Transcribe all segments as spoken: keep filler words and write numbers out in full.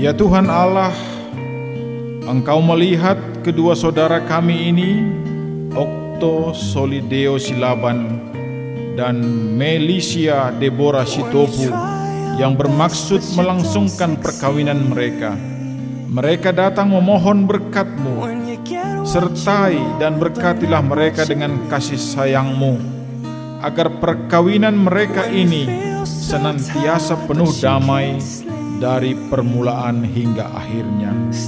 Ya Tuhan Allah, Engkau melihat kedua saudara kami ini, Okto Solideo Silaban dan Melisia Deborah Sitopu, yang bermaksud melangsungkan perkawinan mereka. Mereka datang memohon berkat-Mu. Sertai dan berkatilah mereka dengan kasih sayang-Mu, agar perkawinan mereka ini senantiasa penuh damai dari permulaan hingga akhirnya.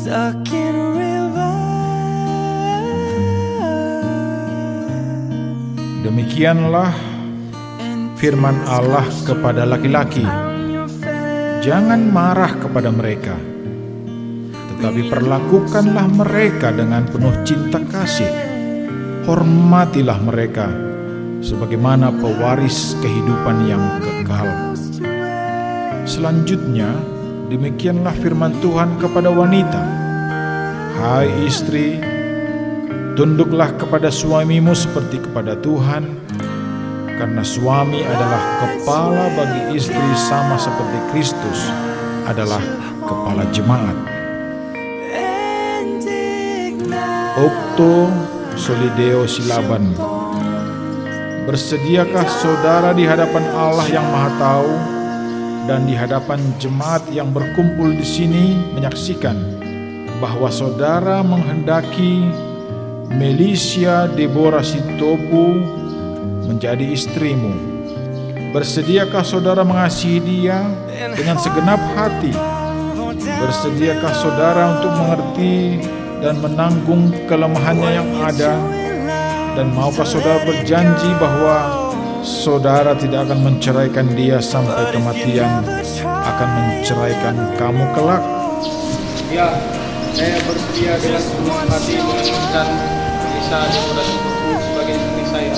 Demikianlah firman Allah kepada laki-laki. Jangan marah kepada mereka, tetapi perlakukanlah mereka dengan penuh cinta kasih. Hormatilah mereka sebagaimana pewaris kehidupan yang kekal. Selanjutnya, demikianlah firman Tuhan kepada wanita. Hai istri, tunduklah kepada suamimu seperti kepada Tuhan, karena suami adalah kepala bagi istri sama seperti Kristus adalah kepala jemaat. Okto Solideo Silaban, bersediakah saudara di hadapan Allah yang Maha Tahu dan di hadapan jemaat yang berkumpul di sini menyaksikan bahwa saudara menghendaki Melisia Deborah Sitopu menjadi istrimu? Bersediakah saudara mengasihi dia dengan segenap hati? Bersediakah saudara untuk mengerti dan menanggung kelemahannya yang ada? Dan maukah saudara berjanji bahwa saudara tidak akan menceraikan dia sampai kematian, akan menceraikan kamu kelak? Ya, saya bersedia dengan tulus hati menginginkan Melisia Deborah Sitopu sebagai istri saya.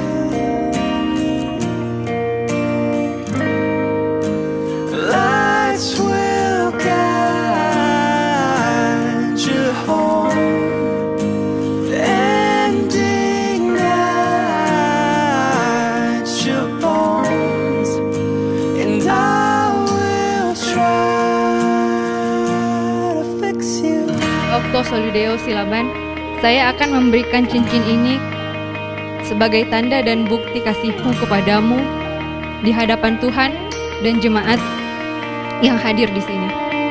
Okto Solideo Silaban, saya akan memberikan cincin ini sebagai tanda dan bukti kasihku kepadamu di hadapan Tuhan dan jemaat yang hadir di sini.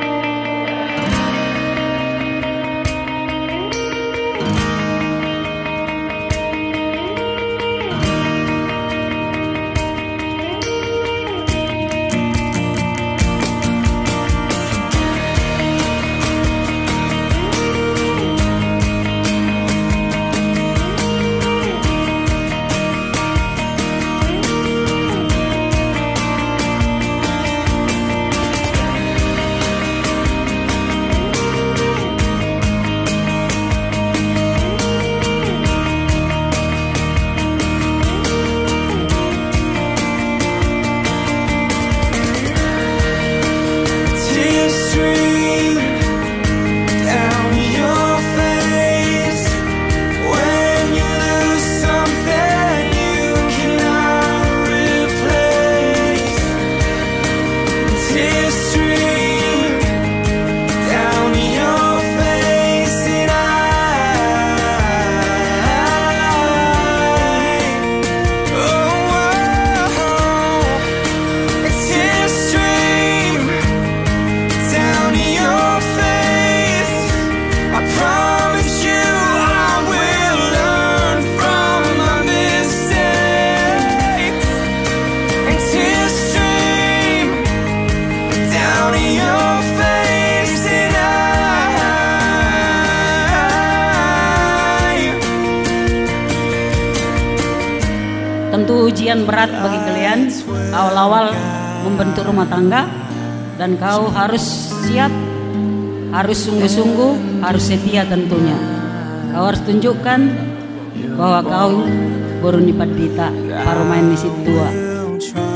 Tentu ujian berat bagi kalian awal-awal membentuk rumah tangga, dan kau harus siap, harus sungguh-sungguh, harus setia tentunya. Kau harus tunjukkan bahwa kau baru nipat dita, paruh main di situ tua.